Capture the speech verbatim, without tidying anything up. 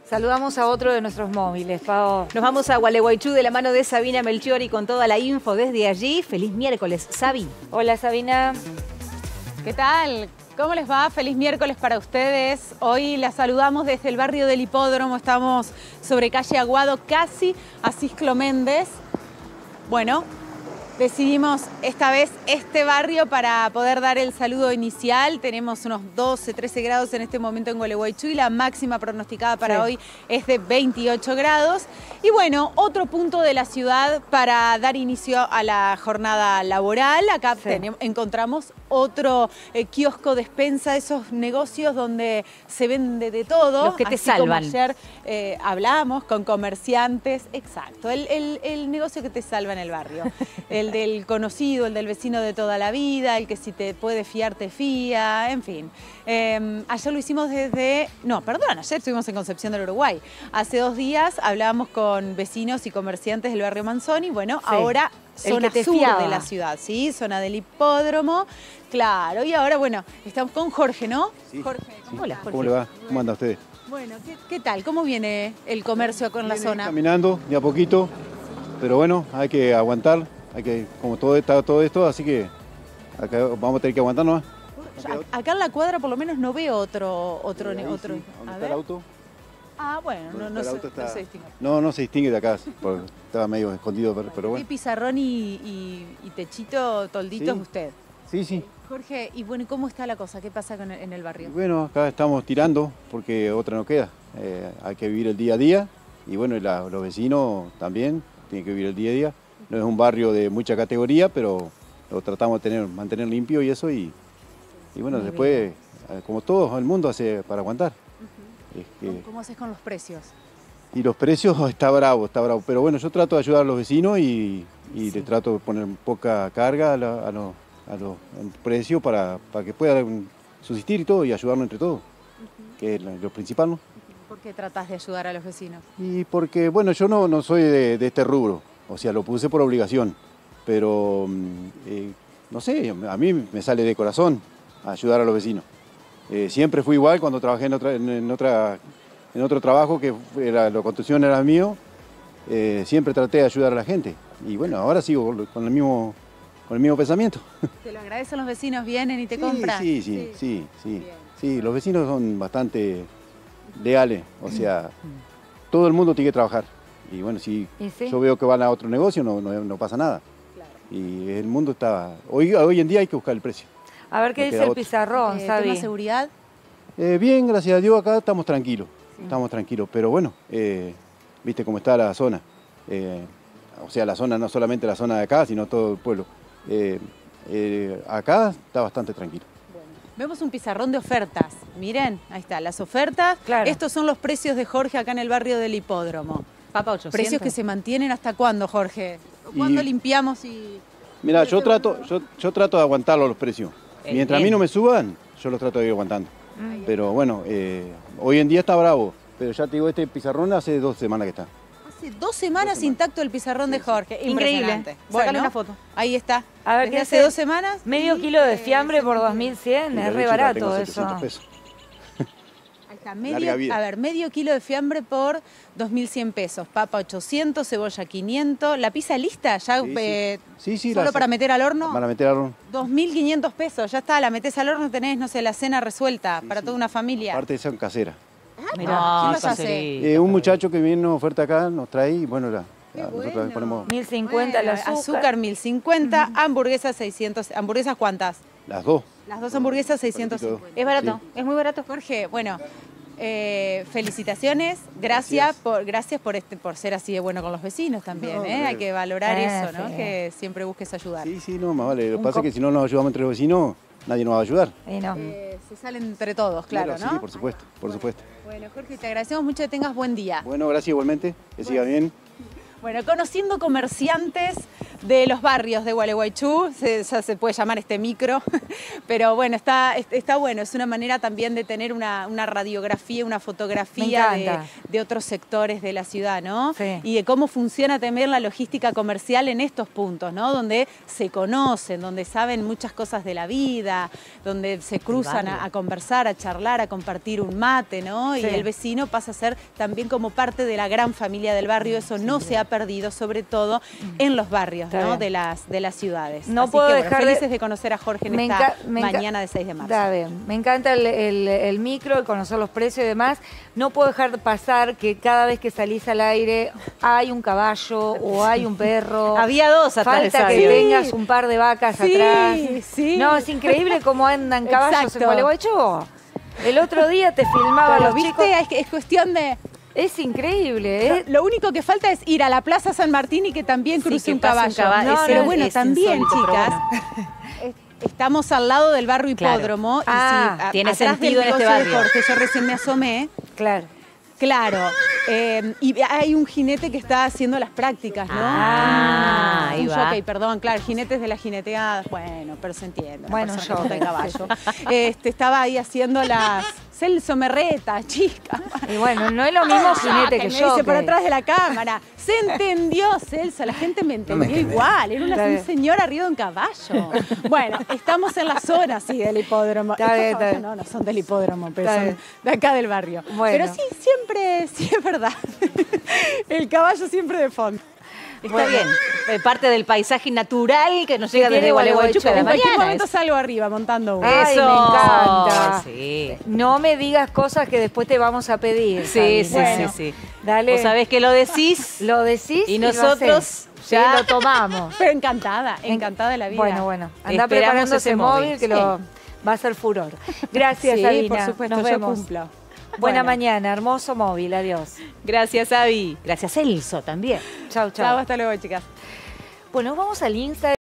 Saludamos a otro de nuestros móviles, Pao. Nos vamos a Gualeguaychú de la mano de Sabina Melchiori con toda la info desde allí. Feliz miércoles, Sabi. Hola, Sabina. ¿Qué tal? ¿Cómo les va? Feliz miércoles para ustedes. Hoy las saludamos desde el barrio del Hipódromo. Estamos sobre calle Aguado, casi a Cisclo Méndez. Bueno, decidimos esta vez este barrio para poder dar el saludo inicial. Tenemos unos doce, trece grados en este momento en Gualeguaychú y la máxima pronosticada para sí. hoy es de veintiocho grados. Y bueno, otro punto de la ciudad para dar inicio a la jornada laboral. Acá sí. tenemos, encontramos otro eh, kiosco despensa, esos negocios donde se vende de todo. Los que te así salvan. Como ayer eh, hablamos con comerciantes. Exacto, el, el, el negocio que te salva en el barrio. El del conocido, el del vecino de toda la vida, el que si te puede fiar, te fía, en fin. Eh, ayer lo hicimos desde... No, perdón, ayer estuvimos en Concepción del Uruguay. Hace dos días hablábamos con vecinos y comerciantes del barrio Manzoni. Bueno, sí. ahora zona sur fiaba. de la ciudad, ¿sí? Zona del Hipódromo. Claro, y ahora, bueno, estamos con Jorge, ¿no? Sí. Jorge, sí. Hola, Jorge. ¿Cómo le va? ¿Cómo anda usted? Bueno, ¿qué, qué tal? ¿Cómo viene el comercio con viene la zona? Caminando, de a poquito, pero bueno, hay que aguantar. Hay que, como todo está todo esto, así que acá vamos a tener que aguantar nomás. Acá en la cuadra por lo menos no veo otro otro sí, otro. Sí. ¿Dónde a está ver. el auto? Ah, bueno, no, no, se, está... no se distingue. No, no se distingue de acá, porque estaba medio escondido, pero, pero bueno. ¿Qué pizarrón y, y, y techito, toldito sí. es usted? Sí, sí. Jorge, y bueno, ¿cómo está la cosa? ¿Qué pasa con el, en el barrio? Y bueno, acá estamos tirando porque otra no queda. Eh, hay que vivir el día a día y bueno, y la, los vecinos también tienen que vivir el día a día. No es un barrio de mucha categoría, pero lo tratamos de tener, mantener limpio y eso. Y, y bueno, Muy después, bien. como todo el mundo hace para aguantar. Uh-huh. es que, ¿Cómo haces con los precios? Y los precios, está bravo, está bravo. Pero bueno, yo trato de ayudar a los vecinos y, y sí. les trato de poner poca carga a, la, a los a los precios para, para que puedan subsistir y todo y ayudarnos entre todos, uh-huh. que es lo, lo principal, ¿no? ¿Por qué tratás de ayudar a los vecinos? Y porque, bueno, yo no, no soy de, de este rubro. O sea, lo puse por obligación, pero eh, no sé, a mí me sale de corazón ayudar a los vecinos. Eh, siempre fui igual cuando trabajé en, otra, en, en, otra, en otro trabajo que era, la construcción era mío, eh, siempre traté de ayudar a la gente. Y bueno, ahora sigo con el mismo, con el mismo pensamiento. ¿Te lo agradecen los vecinos? ¿Vienen y te sí, compran? Sí, sí, sí, sí, sí, sí. Los vecinos son bastante leales, o sea, todo el mundo tiene que trabajar. Y bueno, si ¿Y sí? yo veo que van a otro negocio, no, no, no pasa nada. Claro. Y el mundo está... Hoy, hoy en día hay que buscar el precio. A ver qué no dice el otro. pizarrón, eh, ¿Tema seguridad? Eh, bien, gracias a Dios, acá estamos tranquilos. Sí. Estamos tranquilos, pero bueno, eh, viste cómo está la zona. Eh, o sea, la zona, no solamente la zona de acá, sino todo el pueblo. Eh, eh, acá está bastante tranquilo. Vemos un pizarrón de ofertas. Miren, ahí está, las ofertas. Claro. Estos son los precios de Jorge acá en el barrio del Hipódromo. Papa ochocientos. Precios que se mantienen ¿hasta cuándo, Jorge? ¿Cuándo y... limpiamos y...? Mira, yo trato, yo, yo trato de aguantarlo los precios. El Mientras bien. a mí no me suban, yo los trato de ir aguantando. Mm. Pero bueno, eh, hoy en día está bravo. Pero ya te digo, este pizarrón hace dos semanas que está. Hace dos semanas, dos semanas. intacto el pizarrón sí, de Jorge. Sí. Increíble. Bueno, Sácale una foto. Ahí está. A ver, ¿qué hace dos semanas? Medio kilo de fiambre por dos mil cien, es re barato eso. Pesos. Medio, a ver, medio kilo de fiambre por dos mil cien pesos, papa ochocientos, cebolla quinientos, la pizza lista, ya sí, eh, sí. Sí, sí, solo para meter al horno. Para meter al horno. dos mil quinientos pesos, ya está, la metés al horno, tenés, no sé, la cena resuelta sí, para sí. toda una familia. Aparte son caseras. Ah, mirá, no, ¿qué hace? Eh, un muchacho que viene una oferta acá, nos trae y bueno, la, la, bueno. nosotros ponemos... mil cincuenta bueno, el azúcar. Azúcar mil cincuenta, uh-huh. hamburguesas seiscientos, ¿hamburguesas cuántas? Las dos. Las dos hamburguesas seiscientos cincuenta. Es barato, sí. es muy barato. Jorge, bueno... Eh, felicitaciones, gracias, gracias por gracias por este por ser así de bueno con los vecinos también, no, ¿eh? Hay que valorar eh, eso, ¿no? Sí. Que siempre busques ayudar. Sí, sí, no, más vale. Lo que pasa es que si no nos ayudamos entre los vecinos, nadie nos va a ayudar. Eh, no. eh, se salen entre todos, claro, claro, ¿no? Sí, por supuesto, por supuesto. Bueno, Jorge, te agradecemos mucho que tengas buen día. Bueno, gracias igualmente, que bueno. siga bien. Bueno, conociendo comerciantes de los barrios de Gualeguaychú, se, ya se puede llamar este micro, pero bueno, está, está bueno, es una manera también de tener una, una radiografía, una fotografía de, de otros sectores de la ciudad, ¿no? Sí. Y de cómo funciona también la logística comercial en estos puntos, ¿no? Donde se conocen, donde saben muchas cosas de la vida, donde se cruzan a, a conversar, a charlar, a compartir un mate, ¿no? Sí. Y el vecino pasa a ser también como parte de la gran familia del barrio. Eso no se ha perdido, sobre todo en los barrios, Está ¿no? bien. De las, de las ciudades. No Así puedo que, bueno, dejar de- felices de conocer a Jorge en Me esta enca- me enca- mañana de seis de marzo. Está bien, me encanta el, el- el micro, el conocer los precios y demás. No puedo dejar de pasar que cada vez que salís al aire hay un caballo o hay un perro. Había dos atrás de Falta que Sabio. tengas un par de vacas Sí, atrás. sí. No, es increíble cómo andan caballos Exacto. en Gualeguaychú. El otro día te filmaba Pero, los ¿viste? chicos. Es, que es cuestión de... Es increíble, ¿eh? Lo único que falta es ir a la Plaza San Martín y que también Sí, cruce que un pase caballo. un caballo. No, Ese pero es- bueno, es también, insólito, pero chicas, es- estamos al lado del barrio Claro. Hipódromo. Ah, y si, a- tiene atrás sentido del en este negocio de barrio. Jorge, yo recién me asomé. Claro. Claro, eh, y hay un jinete que está haciendo las prácticas, ¿no? Ah, Un- ahí un va. jockey, perdón, claro, jinetes de las jineteadas, bueno, pero se entiende. una Bueno, persona que jockey. monta en caballo. Este, estaba ahí haciendo las... Celso Merreta, chica. Y bueno, no es lo mismo jinete que me yo. dice por atrás de la cámara. Se entendió, Celso, la gente me entendió igual. Era una, Está bien. un señor arriba de un caballo. Bueno, estamos en la zona, sí, del hipódromo. Está Estos bien, está caballos bien. no, no son del hipódromo, pero Está son bien. de acá del barrio. Bueno. Pero sí, siempre, sí es verdad. El caballo siempre de fondo. Está Bueno. bien, eh, parte del paisaje natural que nos llega tiene desde Gualeguaychú cada En cualquier mañana. momento es- salgo arriba montando uno. Ay, me Eso, encanta. Sí, No me digas cosas que después te vamos a pedir. sí, sí, Sabina. Bueno. sí, sí. Dale. Vos sabés que lo decís Lo decís y lo nosotros hacés. ya- Sí, lo tomamos. Pero encantada, encantada de la vida. Bueno, bueno. Anda Esperamos preparando ese ese móvil móvil. que lo va a ser furor. Gracias, Sí, Sabina. por supuesto, Nos yo vemos. cumplo. Buena Bueno. mañana, hermoso móvil. Adiós. Gracias, Avi. Gracias, Celso, también. Chau, chau. Chao, hasta luego, chicas. Bueno, vamos al Instagram.